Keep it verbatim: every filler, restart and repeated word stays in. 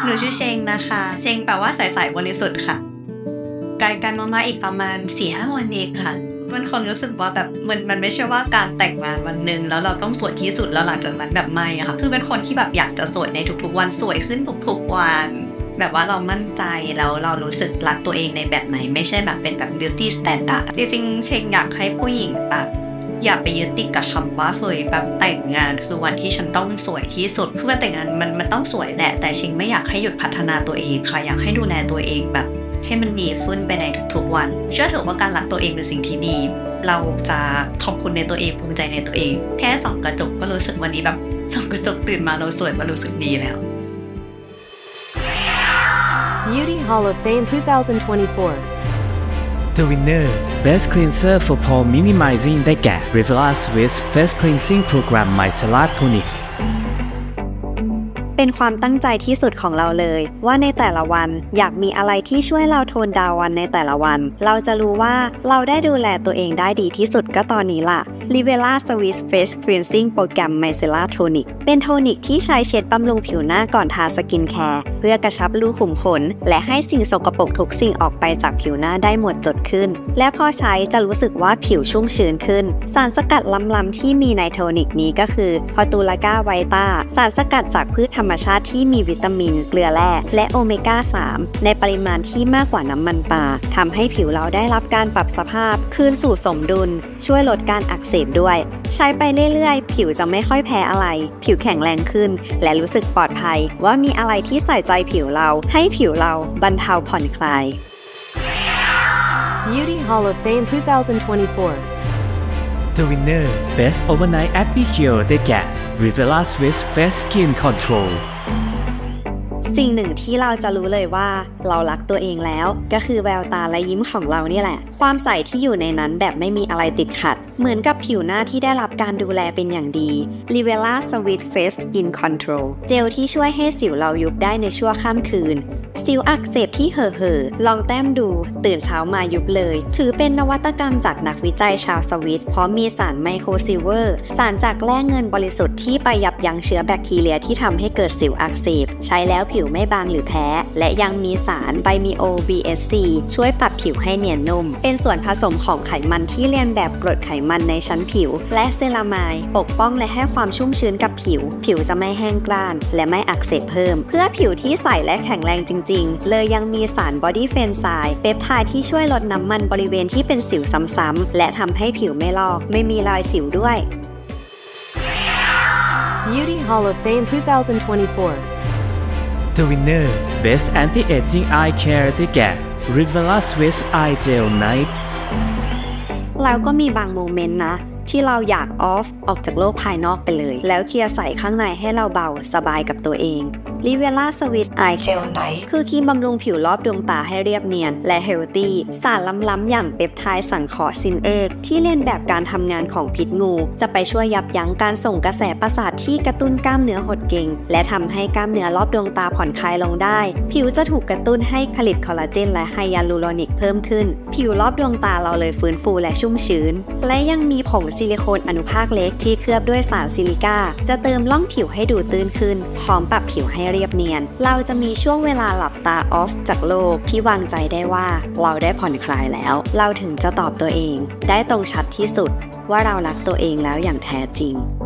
หนูชื่อเชงนะคะเชงแปลว่าใสๆบริสุทธิ์ค่ะไกลกันมาอีกประมาณ สี่ห้า วันเองค่ะมันคนรู้สึกว่าแบบมันมันไม่ใช่ว่าการแต่งงานวันนึงแล้วเราต้องสวยที่สุดแล้วหลังจากนั้นแบบไม่อะค่ะคือเป็นคนที่แบบอยากจะสวยในทุกๆวันสวยขึ้นทุกๆวันแบบว่าเรามั่นใจแล้วเรารู้สึกรักตัวเองในแบบไหนไม่ใช่แบบเป็นแบบ beauty standard จริงๆเชงอยากให้ผู้หญิงแบบอย่าไปยึดติดกับคำว่าเฮ้ยแบบแต่งงานคือวันที่ฉันต้องสวยที่สุดคือว่าแต่งงานมันมันต้องสวยแหละแต่เชงไม่อยากให้หยุดพัฒนาตัวเองค่ะอยากให้ดูแลตัวเองแบบให้มันดีขึ้นไปในทุกๆวันเชื่อเถอะว่าการรักตัวเองเป็นสิ่งที่ดีเราจะขอบคุณในตัวเองภูมิใจในตัวเองแค่ส่องกระจกก็รู้สึกวันนี้แบบส่องกระจกตื่นมาเราสวยมารู้สึกดีแล้ว Beauty Hall of Fame twenty twenty-four The winner Best Cleanser for Pore Minimizing ได้แก่ Revela Swiss Face Cleansing Program Micellar Tonic เป็นความตั้งใจที่สุดของเราเลยว่าในแต่ละวันอยากมีอะไรที่ช่วยเราโทนดาววันในแต่ละวันเราจะรู้ว่าเราได้ดูแลตัวเองได้ดีที่สุดก็ตอนนี้ล่ะ Revela Swiss Face Cleansing Program Micellar Tonic เป็นโทนิกที่ใช้เช็ดบำรุงผิวหน้าก่อนทาสกินแคร์เพื่อกระชับรูขุมขนและให้สิ่งสกปรกทุกสิ่งออกไปจากผิวหน้าได้หมดจดขึ้นและพอใช้จะรู้สึกว่าผิวชุ่มชื้นขึ้นสารสกัดล้ำๆที่มีในโทนิกนี้ก็คือพอตูลากาไวต้าสารสกัดจากพืชธรรมชาติที่มีวิตามินเกลือแร่และโอเมก้า สาม ในปริมาณที่มากกว่าน้ำมันปลาทำให้ผิวเราได้รับการปรับสภาพคืนสู่สมดุลช่วยลดการอักเสบด้วยใช้ไปเรื่อยๆผิวจะไม่ค่อยแพ้อะไรผิวแข็งแรงขึ้นและรู้สึกปลอดภัยว่ามีอะไรที่ใส่ใจผิวเราให้ผิวเราบรรเทาผ่อนคลาย Beauty Hall of Fame twenty twenty-four The winner Best Overnight Acne Cure ได้แก่ Revela Swiss Face Skin Control สิ่งหนึ่งที่เราจะรู้เลยว่าเรารักตัวเองแล้วก็คือแววตาและยิ้มของเรานี่แหละความใสที่อยู่ในนั้นแบบไม่มีอะไรติดขัดเหมือนกับผิวหน้าที่ได้รับการดูแลเป็นอย่างดี Revela Swiss Face Skin Control เจลที่ช่วยให้สิวเรายุบได้ในชั่วข้ามคืนสิวอักเสบที่เห่อเห่อลองแต้มดูตื่นเช้ามายุบเลยถือเป็นนวัตกรรมจากนักวิจัยชาวสวิสเพราะมีสารไมโครซิลเวอร์สารจากแร่เงินบริสุทธิ์ที่ไปยับยั้งเชื้อแบคทีเรียที่ทำให้เกิดสิวอักเสบใช้แล้วผิวไม่บางหรือแพ้และยังมีสารไบมีโอ บี เอส ซี ช่วยปรับผิวให้เนียนนุ่มเป็นส่วนผสมของไขมันที่เลียนแบบกรดไขมันในชั้นผิวและเซรามายด์ปกป้องและให้ความชุ่มชื้นกับผิวผิวจะไม่แห้งกร้านและไม่อักเสบเพิ่มเพื่อผิวที่ใสและแข็งแรงจริงๆเลยยังมีสารบอดี้เฟนไซด์เปปไทด์ที่ช่วยลดน้ำมันบริเวณที่เป็นสิวซ้ำๆและทำให้ผิวไม่ลอกไม่มีรอยสิวด้วย Beauty Hall of Fame twenty twenty-four The winner Best Anti-Aging Eye Care ได้แก่ Revela Swiss Eye Gel Night แล้วก็มีบางโมเมนต์นะที่เราอยากออฟออกจากโลกภายนอกไปเลยแล้วเคลียร์ใส่ข้างในให้เราเบาสบายกับตัวเอง Revela Swiss Eye Gel Night คือครีมบำรุงผิวรอบดวงตาให้เรียบเนียนและเฮลตี้สารล้ำๆอย่างเปปไทด์สังเคราะห์ซินเอกที่เลียนแบบการทำงานของพิษงูจะไปช่วยยับยั้งการส่งกระแสประสาทที่กระตุ้นกล้ามเนื้อหดเกร็งและทำให้กล้ามเนื้อรอบดวงตาผ่อนคลายลงได้ผิวจะถูกกระตุ้นให้ผลิตคอลลาเจนและไฮยาลูโรนิกเพิ่มขึ้นผิวรอบดวงตาเราเลยฟื้นฟูและชุ่มชื้นและยังมีผงซิลิโคนอนุภาคเล็กที่เคลือบด้วยสารซิลิก้าจะเติมร่องผิวให้ดูตื้นขึ้นพร้อมปรับผิวให้เรียบเนียนเราจะมีช่วงเวลาหลับตาออฟจากโลกที่วางใจได้ว่าเราได้ผ่อนคลายแล้วเราถึงจะตอบตัวเองได้ตรงชัดที่สุดว่าเรารักตัวเองแล้วอย่างแท้จริง